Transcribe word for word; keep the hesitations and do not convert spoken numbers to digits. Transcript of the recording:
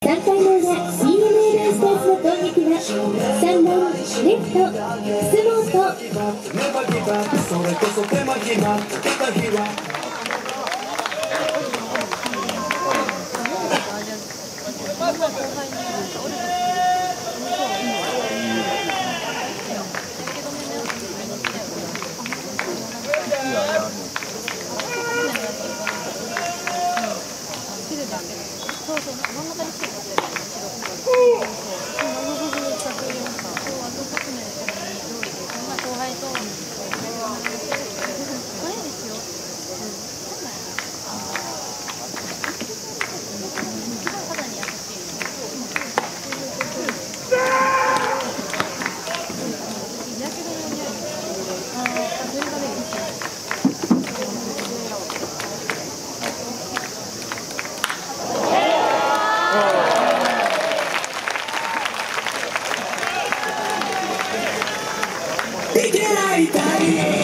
さんかいの裏 ディーエヌエー ベイスターズの攻撃はさんばんレフト楠本。 それこそ手間暇かけた日はそうそう、真ん中にしてる。後輩と。これですよ。一番肌に優しい。日焼け止めの匂い。ああ、それがね。 いけない太陽